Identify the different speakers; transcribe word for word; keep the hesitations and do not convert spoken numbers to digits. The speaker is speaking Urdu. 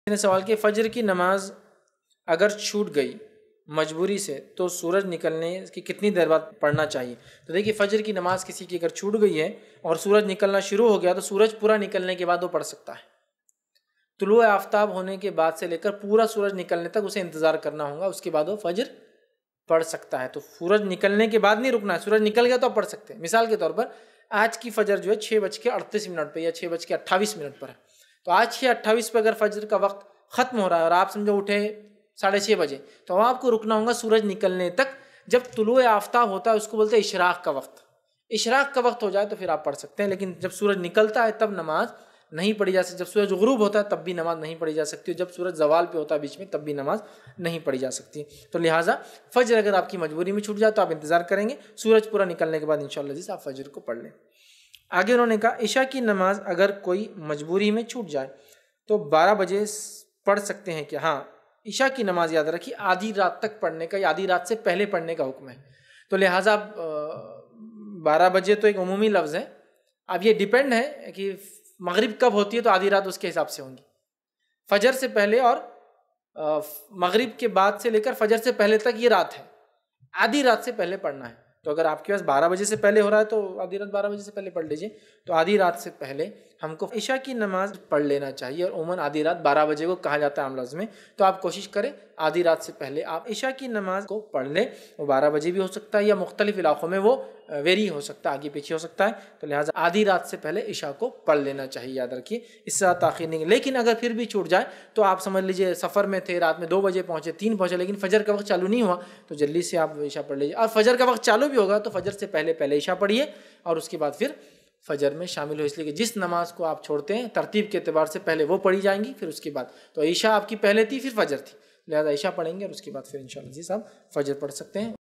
Speaker 1: نے سوال کیا فجر کی نماز اگر چھوٹ گئی مجبوری سے تو سورج نکلنے کی کتنی دیر بعد پڑھنا چاہیے؟ تو دیکھیے فجر کی نماز کسی کی اگر چھوٹ گئی ہے اور سورج نکلنا شروع ہو گیا تو سورج پورا نکلنے کے بعد وہ پڑھ سکتا ہے۔ طلوع آفتاب ہونے کے بعد سے لے کر پورا سورج نکلنے تک اسے انتظار کرنا ہوگا، اس کے بعد وہ فجر پڑھ سکتا ہے۔ تو سورج نکلنے کے بعد نہیں رکنا ہے، سورج نکل گیا تو آپ پڑھ سکتے ہیں۔ مثال کے طور پر آج کی فجر جو ہے چھ بج کے اڑتیس منٹ پہ یا چھ بج کے اٹھائیس منٹ پر ہے، تو آج چھ اٹھائیس پہ اگر فجر کا وقت ختم ہو رہا ہے اور آپ سمجھو اٹھے ساڑھے چھ بجے، تو آپ کو رکنا ہوگا سورج نکلنے تک۔ جب طلوع آفتاب ہوتا ہے اس کو بولتے ہیں اشراق کا وقت، اشراق کا وقت ہو جائے تو پھر آپ پڑھ سکتے ہیں، لیکن جب سورج نکلتا ہے تب نماز نہیں پڑھی جا سکتی۔ جب سورج غروب ہوتا ہے تب بھی نماز نہیں پڑھی جا سکتی، جب سورج زوال پہ ہوتا ہے بیچ میں تب بھی نماز نہیں پڑھی جا سکتی۔ تو لہٰذا فجر اگر آپ کی مجبوری میں چھوٹ جائے تو آپ انتظار کریں گے، سورج پورا نکلنے کے بعد انشاءاللہ جس آپ فجر کو پڑھ لیں۔ آگے انہوں نے کہا عشاء کی نماز اگر کوئی مجبوری میں چھوٹ جائے تو بارہ بجے پڑھ سکتے ہیں کہ ہاں عشاء کی نماز یاد رکھیے آدھی رات تک پڑھنے کا یا آدھی رات سے پہلے پڑھنے کا حکم ہے، تو لہٰذا بارہ بجے تو ایک عمومی لفظ ہے، اب یہ ڈیپینڈ ہے کہ مغرب کب ہوتی ہے تو آدھی رات اس کے حساب سے ہوں گی۔ فجر سے پہلے اور مغرب کے بعد سے لے کر فجر سے پہلے تک یہ رات ہے، آدھی رات سے پہلے پڑھنا ہے۔ تو اگر آپ کے پاس بارہ بجے سے پہلے ہو رہا ہے تو آدھی رات بارہ بجے سے پہلے پڑھ لیجئے، تو آدھی رات سے پہلے ہم کو عشاء کی نماز پڑھ لینا چاہیے، اور عموماً آدھی رات بارہ بجے کو کہا جاتا ہے عام لفظ میں، تو آپ کوشش کریں آدھی رات سے پہلے آپ عشاء کی نماز کو پڑھ لیں۔ وہ بارہ بجے بھی ہو سکتا ہے یا مختلف علاقوں میں وہ ویری ہو سکتا ہے، آگے پیچھے ہو سکتا ہے، تو لہٰذا آدھی رات سے پہلے عشاء کو پڑھ لینا چاہیے، یاد رکھیے اس سے تاخیر نہیں۔ لیکن اگر پھر بھی چھوٹ جائے تو آپ سمجھ لیجئے سفر میں تھے، رات میں دو بجے پہنچے، تین پہنچے، لیکن فجر کا وقت چالو نہیں ہوا تو جلدی سے آپ عشاء پڑھ لیجیے، اور فجر کا وقت چالو بھی ہوگا تو فجر سے پہلے پہلے عشاء پڑھیے اور اس کے بعد پھر فجر میں شامل ہو، اس لیے کہ جس نماز کو آپ چھوڑتے ہیں ترتیب کے اعتبار سے پہلے وہ پڑھی جائیں گی، پھر اس کے بعد تو عشاء آپ کی پہلے تھی پھر فجر تھی، لہٰذا عشاء پڑھیں گے اور اس کے بعد پھر انشاءاللہ جی صاحب فجر پڑھ سکتے ہیں۔